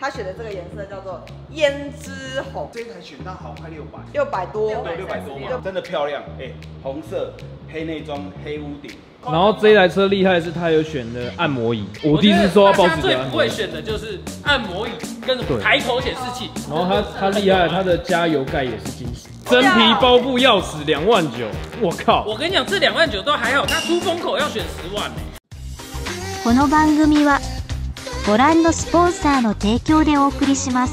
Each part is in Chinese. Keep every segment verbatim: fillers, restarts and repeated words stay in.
他选的这个颜色叫做胭脂红。 这一台选到好快六百， 六百多， 对，六百多嘛，真的漂亮。哎，红色黑内装黑屋顶。 然后这一台车厉害的是，它有选的按摩椅。我第一次收到报纸的。 最不会选的就是按摩椅跟抬头显示器。 然后它它厉害，它的加油盖也是金属，真皮包覆钥匙两万九，我靠！ 我跟你讲，这两万九都还好，它出风口要选十万呢。 この番組はご覧のスポンサーの提供でお送りします。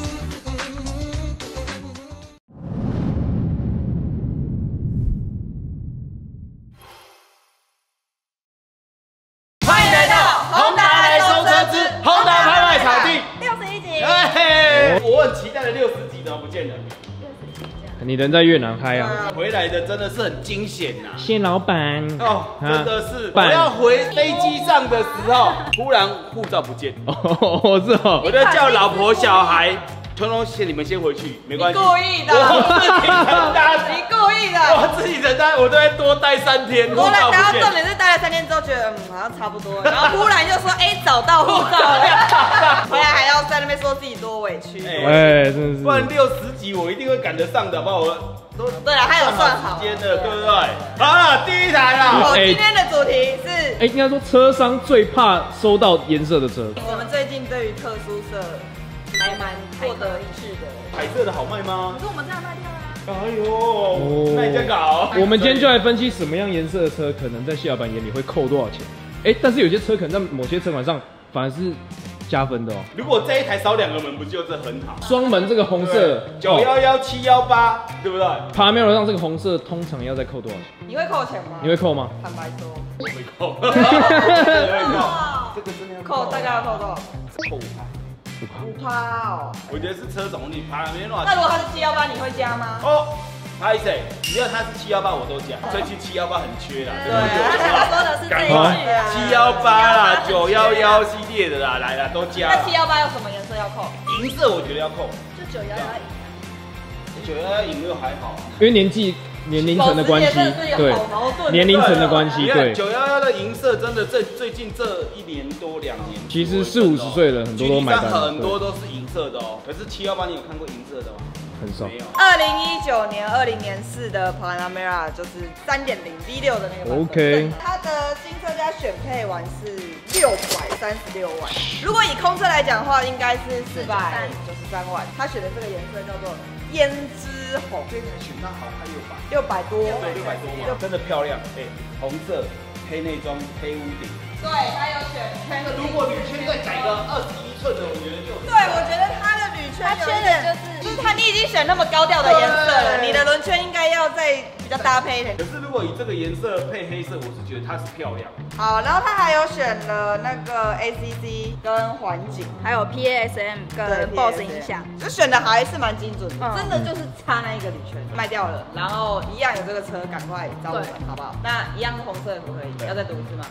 我很期待的六十集怎么不见了？ 你人在越南嗨啊！ 回来的真的是很惊险呐！ 谢老板哦，真的是，我要回飞机上的时候，突然护照不见。 哦，是哦， 我就叫老婆小孩。 通通先你们先回去，没关系。 故意的， 我自己承担。 你故意的， 我自己承担，我都会多待三天。 我来，然后重点是待了三天之后，觉得嗯好像差不多，然后忽然就说哎找到护照了，回来还要在那边说自己多委屈。 哎，真的是。 不然六十集我一定会赶得上的，好不好？我都对了，他有算好时间的，对不对？好了，第一台啦。 我今天的主题是， 哎，应该说车商最怕收到颜色的车。 我们最近对于特殊色还蛮获得一致的。 彩色的好卖吗？ 可是我们这样卖掉啦。 哎呦，那你这样搞。 我们今天就来分析什么样颜色的车，可能在谢老板眼里会扣多少钱。哎，但是有些车可能在某些车款上反而是加分的哦。 如果这一台少两个门，不就是很好？ 双门这个红色九幺幺七幺八，对不对 ？Panamera 上这个红色通常要再扣多少钱？ 你会扣钱吗？ 你会扣吗？ 坦白说， 我会扣。我会扣。这个真的要扣，大概要扣多少？ 扣五趴。 五趴哦， 我觉得是车种你爬没乱。 那如果他是七幺八，你会加吗？ 哦，拍谁？只要他是七幺八，我都加。最近七幺八很缺啦。 对，他说的是这一句啊。 七幺八啦，九幺幺系列的啦，来啦，都加。 那七幺八有什么颜色要扣？ 银色我觉得要扣。 就九幺幺银。 九幺幺银又还好， 因为年纪。 年龄层的关系，对，年龄层的关系，对。 九幺幺的银色真的这最近这一年多两年， 其实四五十岁了，很多都买单， 很多都是银色的哦。可是七幺八你有看过银色的吗？ 很少。 没有。 二零一九年、二零年四的 Panamera 就是三点零 V 六的那个版本。OK。它的新车加选配完是六百三十六万，如果以空车来讲的话，应该是四百九十三万。他选的这个颜色叫做胭脂红， 这台选到好快六百。 六百多， 对，六百多嘛，真的漂亮。哎，红色、黑内装、黑屋顶。 对，它有选圈。 如果铝圈再改个二十一寸的，我觉得就。 对，我觉得它的铝圈，它缺的就是，就是它你已经选那么高调的颜色了，你的轮圈应该要再比较搭配一点。 可是如果以这个颜色配黑色，我是觉得它是漂亮。 好，然后它还有选了那个 A C C 跟环景， 还有 P A S M 跟 B O S S 音响， 就选的还是蛮精准的，真的就是差那一个铝圈卖掉了，然后一样有这个车，赶快找我们好不好？那一样是红色的可不可以？要再读一次吗？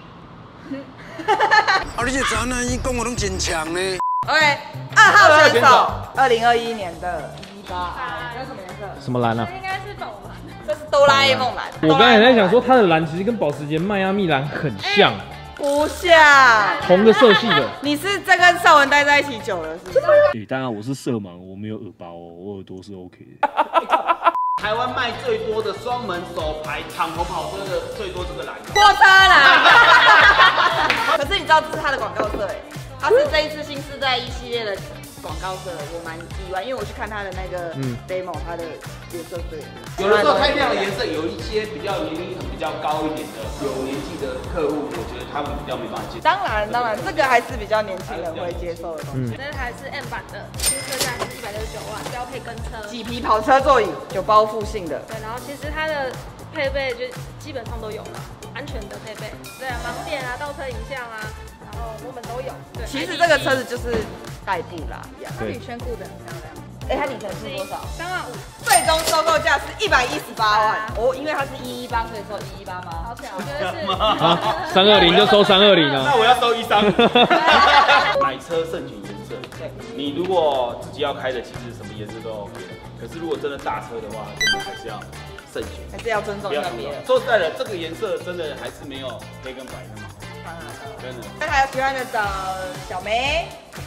啊！你这查哪伊讲我拢真强呢。 OK， 二号选手，二零二一年的一八，这是什么颜色？ 什么蓝啊？ 应该是宝蓝， 这是哆啦 A 梦蓝。 我刚才在想说，它的蓝其实跟保时捷迈阿密蓝很像， 不像， 同个色系的。 你是在跟邵文待在一起久了，是不是？ 诶，当然我是色盲，我没有耳包哦，我耳朵是 OK 的。 台湾卖最多的双门手排敞篷跑车的最多这个蓝， 货车蓝。可是你知道这是它的广告色哎，它是这一次新世代一系列的广告色，我蛮意外，因为我去看它的那个 demo， 它的颜色对。 有的时候太亮的颜色，有一些比较年龄层比较高一点的有年纪的客户，我觉得他们比较没办法接受。 当然当然，这个还是比较年轻人会接受的东西。 这台是 M 版的，新车价是一百六十九万，标配跟车， 麂皮跑车座椅，有包覆性的。 对，然后其实它的配备就基本上都有了，安全的配备，对啊，盲点啊，倒车影像啊，然后我们都有。对， 其实这个车子就是代步啦， 它铝圈固得很漂亮。 哎，它里程是多少？ 三万五。 最终收购价是一百一十八万。哦，因为它是一一八，所以收一一八吗？ 好巧，我觉得是。 啊，三二零就收三二零啊。 那我要收一三。买车慎选颜色。对，你如果自己要开的，其实什么颜色都 OK 的。可是如果真的大车的话，真的还是要慎选， 还是要尊重一下别人。 说实在的，这个颜色真的还是没有黑跟白那么好。真的。 那还有喜欢的找小梅。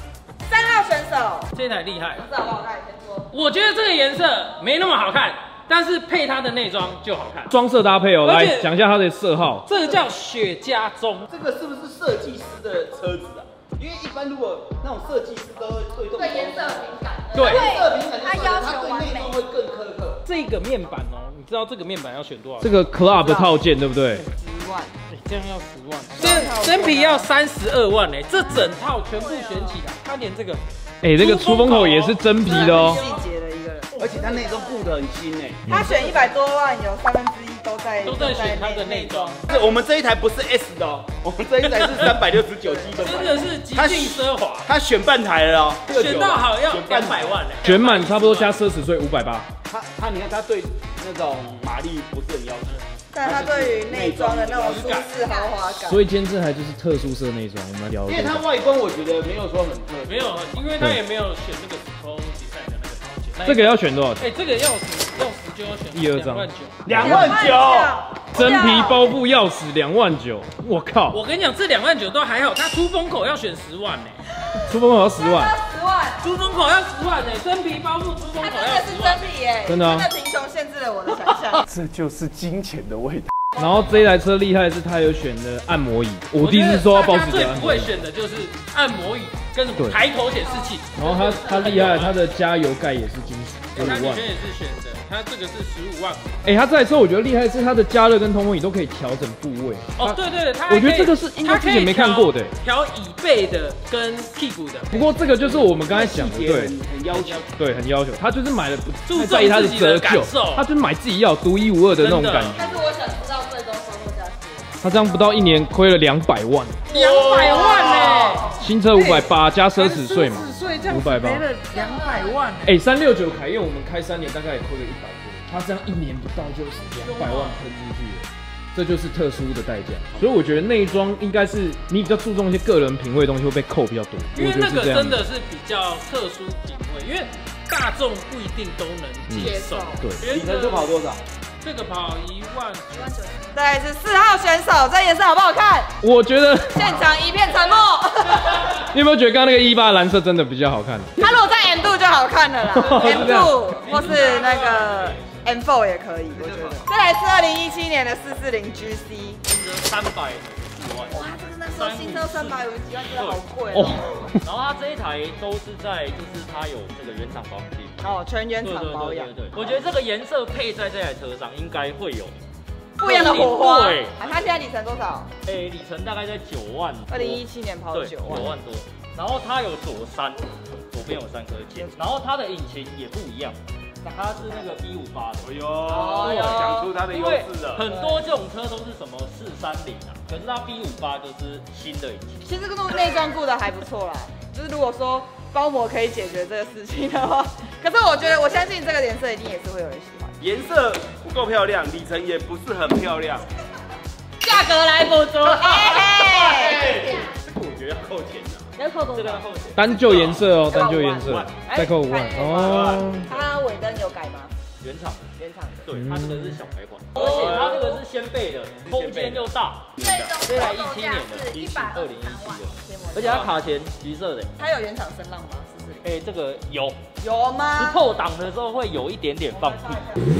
三号选手， 这台厉害， 颜色好不好看？先说。 我觉得这个颜色没那么好看，但是配它的内装就好看。 装色搭配哦，来讲一下它的色号。 这个叫雪茄棕， 这个是不是设计师的车子啊？因为一般如果那种设计师都会对动对颜色敏感， 对颜色敏感， 他要求完美， 会更苛刻。 这个面板哦，你知道这个面板要选多少？ 这个 Club 套件对不对？ 十万， 这样要十万，这真皮要三十二万哎，这整套全部选起来，它连这个， 哎，这个出风口也是真皮的哦， 细节的一个人， 而且它内装布的很新哎。 他选一百多万，有三分之一都在都在选它的内装。 我们这一台不是 S 的哦，我们这一台是三百六十九 G 的， 真的是极尽奢华。 他选半台了哦， 选到好要两百万哎， 卷满差不多加奢侈税五百八。 他他你看他对那种马力不是很要求。 但他对于内装的那种舒适豪华感， 所以今天这台就是特殊色内装，我们来聊。 因为它外观我觉得没有说很特别， 没有，因为它也没有选那个 Pro Design 的那个套件。 这个要选多少钱？ 哎，这个钥匙钥匙就要选一二张， 两万九， 真皮包覆钥匙两万九，我靠！ 我跟你讲，这两万九都还好，它出风口要选十万呢， 出风口要十万， 十万， 出风口要十万呢，真皮包覆出风口要十万， 真的是真皮耶， 真的啊， 真的贫穷限制了我的想象。 这就是金钱的味道。 然后这一台车厉害的是它有选的按摩椅，我第一次收到包子最的。 不会选的就是按摩椅跟什么抬头显示器。 然后它它厉害，它的加油盖也是金属，十五万。 它以前也是选的，它这个是十五万。 哎，它这台车我觉得厉害是它的加热跟通风椅都可以调整部位。 哦，对对对，它我觉得这个是应该之前没看过的， 调椅背的跟屁股的。 不过这个就是我们刚才讲的，对， 很要求， 对，很要求。他就是买了不注重在意它的折旧，他就是买自己要独一无二的那种感觉。 但是我想知道最终收购价是。 他这样不到一年亏了两百万， 两百万呢！ 新车五百八加奢侈税嘛，五百八， 两百万。 哎，三六九凯宴我们开三年大概也亏了一百多，他这样一年不到就是两百万喷出去了，这就是特殊的代价。所以我觉得内装应该是你比较注重一些个人品味的东西会被扣比较多， 因为那个真的是比较特殊品味，因为大众不一定都能接受。 对， 里程数跑多少？ 这个跑一万一万九。 再来是四号选手，这颜色好不好看？ 我觉得现场一片沉默。 你有没有觉得刚刚那个一八蓝色真的比较好看？ 它如果在 M 度就好看了啦 ，M 度或是那个 M 四 也可以，我觉得。再来是二零一七年的四四零 G C， 三百四万。 哇，这是那时候新车三百五十几万，真的好贵哦。 然后它这一台都是在，就是它有这个原厂保养店。 哦，全原厂保养。 对对对，我觉得这个颜色配在这台车上应该会有不一样的火花。 对， 它现在里程多少？ 哎，里程大概在九万。 二零一七年跑九万。 九万多。然后它有左三，左边有三颗键，然后它的引擎也不一样。它是那个 B 五八的， 哎呦，讲出它的优势了。 很多这种车都是什么四三零啊，可是它 B 五八就是新的引擎。 其实这个内装顾的还不错啦，就是如果说包膜可以解决这个事情的话，可是我觉得我相信这个颜色一定也是会有人喜欢。 颜色不够漂亮，里程也不是很漂亮， 价格来补足。哎， 这个我觉得要扣钱的。 要扣多少？ 这个要扣钱。 单就颜色哦，单就颜色，再扣五万哦。 它尾灯有改吗？ 原厂， 原厂。 对，它这个是小改款，而且它这个是掀背的，空间又大。这台一七年的，一百二零一七的，而且它卡钳橘色的。 它有原厂声浪吗？是不是？ 哎，这个有。 有吗？ 是破档的时候会有一点点放屁。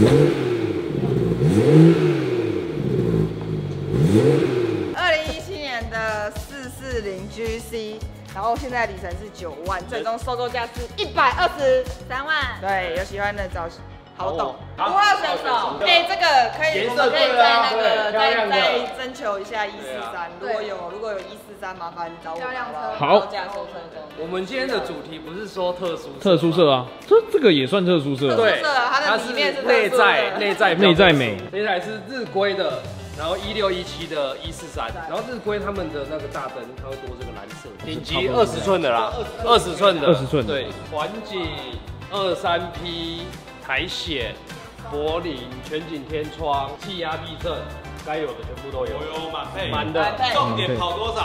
二零一七年的四四零 G C。然后现在里程是九万，最终收购价是一百二十三万。对，有喜欢的找好懂。五号选手，哎，这个可以，我们可以在那个再再征求一下一四三，如果有如果有一四三，麻烦找我好。 好。 价收车中。 我们今天的主题不是说特殊特殊色啊，这这个也算特殊色。 对，它的里面是内在内在内在美。 这台是日规的。然后一六一七的一四三，然后日规他们的那个大灯，它会多这个蓝色，顶级二十寸的啦，二十寸的， 二十寸对，环景二三 P 苔藓、柏林全景天窗、气压避震，该有的全部都有， 有满配， 满的， 重点跑多少？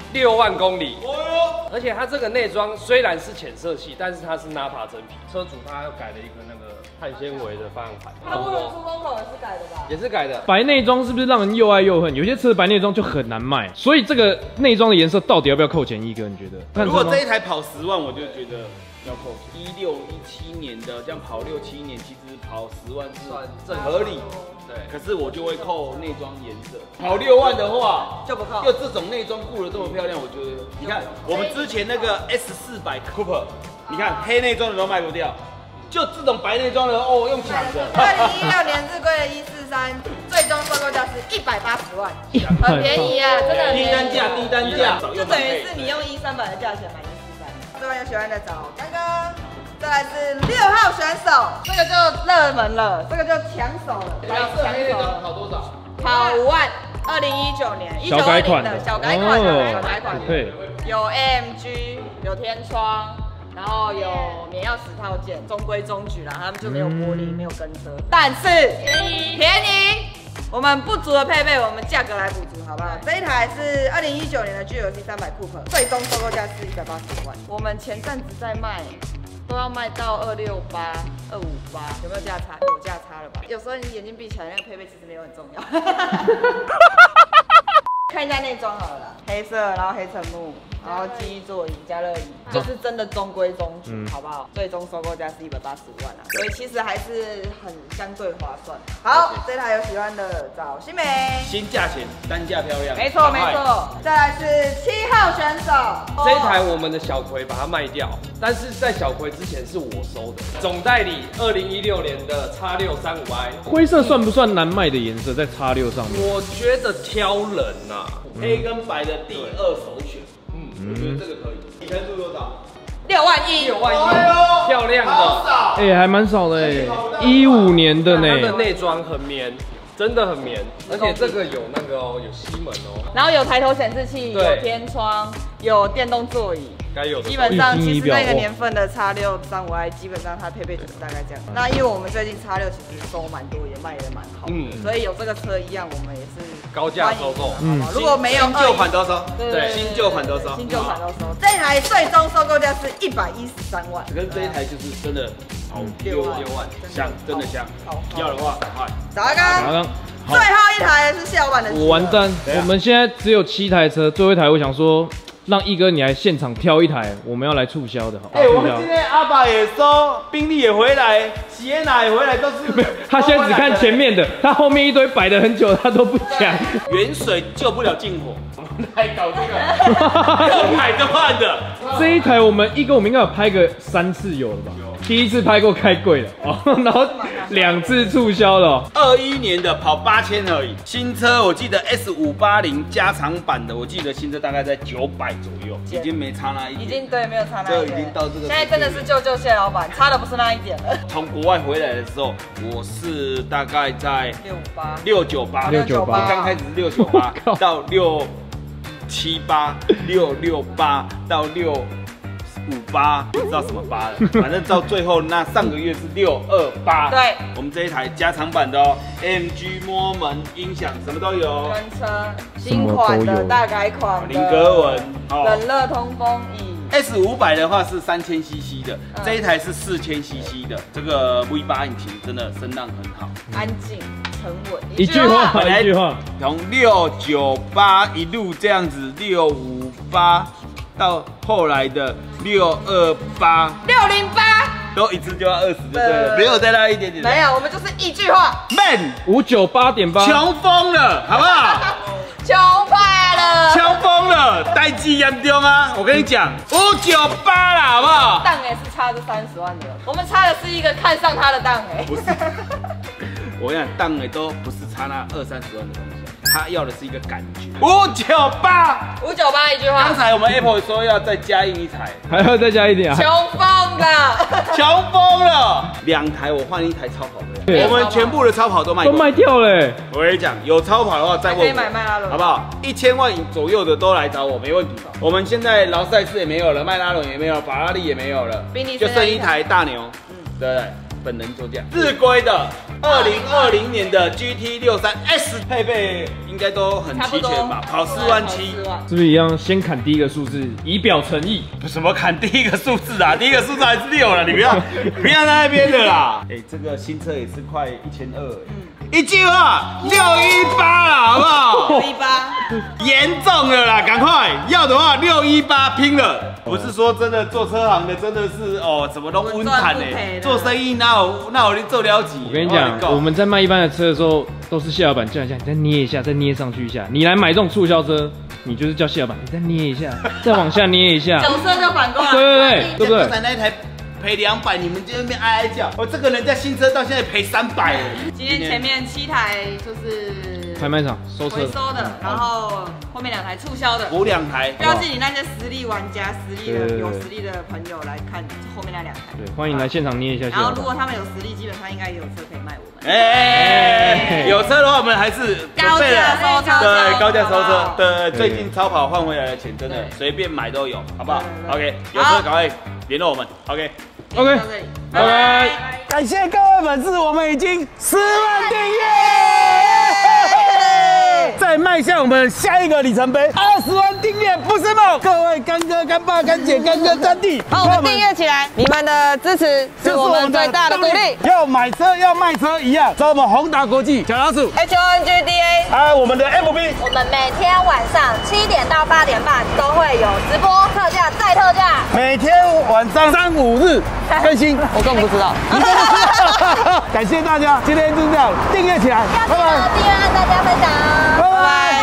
六万公里。而且它这个内装虽然是浅色系，但是它是 Nappa 真皮，车主他又改了一个那个碳纤维的方向盘。 它涡轮出风口也是改的吧？ 也是改的。 白内装是不是让人又爱又恨？有些车的白内装就很难卖，所以这个内装的颜色到底要不要扣钱？一哥，你觉得？ 如果这一台跑十万，我就觉得要扣钱。一六一七年的，这样跑六七年，其实跑十万是算合理。对，可是我就会扣内装颜色。跑六万的话就不扣。 就这种内装顾得这么漂亮，我觉得你看我们之前那个 S 四百 Cooper， 你看黑内装的都卖不掉，就这种白内装的哦用抢的。 二零一六年日规的一四三，最终收购价是一百八十万，很便宜啊，真的很便宜。 低单价，低单价， 就等于是你用一三百的价钱买一四三。这位有喜欢的找刚刚。再来是六号选手，这个就热门了，这个就抢手了，来抢手了。 跑多少？ 跑五万。二零一九年， 小改款的小改款的小改款， 对， 有 A M G， 有天窗，然后有免钥匙套件，中规中矩啦，他们就没有玻璃，没有跟车，但是便宜便宜。我们不足的配备，我们价格来补足，好不好？这一台是二零一九年的 G L C 三百 Coupe， 最终收购价是一百八十万。我们前阵子在卖。都要卖到二六八、二五八，有没有价差？有价差了吧？有时候你眼睛闭起来，那个配备其实没有很重要。看一下内装好了啦，黑色，然后黑橙木，然后记忆座椅、加热椅，就是真的中规中矩，嗯、好不好？最终收购价是一百八十五万啊，所以其实还是很相对划算。好，这台有喜欢的找新梅， 新价钱，单价漂亮， 没错没错。再来是七号选手， 这一台我们的小葵把它卖掉，但是在小葵之前是我收的，总代理二零一六年的 X 六三五 i， 灰色算不算难卖的颜色？在 X 六上面， 我觉得挑人呐、啊。 黑跟白的第二首选，嗯，我觉得这个可以。你开出多少？ 六万一， 六万一，漂亮的， 哎、欸，还蛮少的哎，一五年的呢。 它的内装很绵，真的很绵，而且这个有那个哦，有吸门哦， 然后有抬头显示器，有天窗，有电动座椅。 该有的。 基本上，其实那个年份的 X 六三五 i， 基本上它配备就是大概这样。那因为我们最近 X 六其实收蛮多，也卖得蛮好，嗯，所以有这个车一样，我们也是高价收购。 嗯，如果没有新旧款都收， 对， 新旧款都收， 新旧款都收。这台最终收购价是一百一十三万， 跟这一台就是真的好六万六万，香，真的香。要的话赶快。 早刚。最后一台是下版的。 我完蛋，我们现在只有七台车，最后一台我想说。让一哥你来现场挑一台，我们要来促销的，好。 哎、欸，我们今天阿爸也收，宾利也回来，喜耶娜也回来，都是。 他现在只看前面的，他后面一堆摆了很久，他都不讲。 远水救不了近火，我们来搞这个，要买就换的。 这一台我们一哥我们应该有拍个三次有了吧？第一次拍过开柜了哦，然后两次促销了。 二一年的跑八千而已，新车我记得 S 五八零加长版的，我记得新车大概在九百左右，已经没差那一点， 已经对没有差那一点， 就已经到这个。 现在真的是救救谢老板，差的不是那一点了。 从国外回来的时候，我是大概在六五八、 六九八、 六九八， 刚开始是六九八到六七八、六六八到六。五八不知道什么八了，反正到最后那上个月是六二八。 对， 我们这一台加长版的哦 ，A M G 摸门音响什么都有， 跟车新款的大改款的， 菱格纹， 冷热通风椅。 S 五百的话是三千 C C 的，嗯、这一台是四千 C C 的，这个 V 八引擎真的声浪很好， 安静沉稳。 一句话，一句话， 从六九八一路这样子，六五八。到后来的六二八、 六零八， 都一次就要二十就对了，没有再拉一点点。 没有，我们就是一句话 ，man 五九八点八， 穷疯了，好不好？ 穷怕了， 穷疯了，代际严重啊！我跟你讲，五九八啦，好不好？ 档哎是差这三十万的，我们差的是一个看上他的档哎， 不是，我跟你讲，档哎都不是差那二三十万的东西。他要的是一个感觉。五九八， 五九八一句话。 刚才我们 Apple 说要再加印一台， 还要再加一点啊！ 穷疯了， 穷疯了！两台我换一台超跑的，我们全部的超跑都卖都卖掉了。 我跟你讲，有超跑的话再问我， 可以买迈拉伦， 好不好？一千万左右的都来找我，没问题。我们现在劳斯莱斯也没有了，迈拉伦也没有，法拉利也没有了，就剩一台大牛。嗯，对不对？本人座驾，日规的二零二零年的 G T 六三 S 配备应该都很齐全吧？跑四万七， 是不是一样？先砍第一个数字，以表诚意。 什么砍第一个数字啊？第一个数字还是六了，你不要不要在那边的啦。哎，这个新车也是快一千二哎。一句话，六一八啦，好不好？ 六一八， 严重了啦，赶快要的话六一八拼了。不是说真的做车行的真的是哦，什么都温谈哎，做生意哪有哪有你做了几？ 我跟你讲，我们在卖一般的车的时候，都是谢老板叫一下，你再捏一下，再捏上去一下。你来买这种促销车，你就是叫谢老板，你再捏一下，再往下捏一下， 角色就反过来。 对对对，对不对？ 刚才那一台赔两百，你们就在那边哀哀叫。我这个人家新车到现在赔三百了。 今天前面七台就是拍卖场收车回收的，然后后面两台促销的， 补两台， 标记你那些实力玩家、实力的有实力的朋友来看后面那两台。 对，欢迎来现场捏一下。 然后如果他们有实力，基本上应该有车可以卖我们。 哎，有车的话，我们还是高价收车， 对，高价收车。对，最近超跑换回来的钱，真的随便买都有，好不好 ？OK， 有车赶快联络我们。OK，OK， 拜拜。 感谢各位粉丝，我们已经十万订阅。再迈向我们下一个里程碑，二十万订阅不是梦。各位干哥、干爸、干姐、干哥、干弟， 帮我们订阅起来，你们的支持是我们最大的鼓励。 要买车、要卖车一样，找我们宏达国际小老鼠 H O N G D A， 还有我们的 F B。 我们每天晚上七点到八点半都会有直播特价再特价， 每天晚上三五日更新， 我根本不知道。 感谢大家，今天就这样，订阅起来， 拜拜。订阅按大家分享， 拜拜。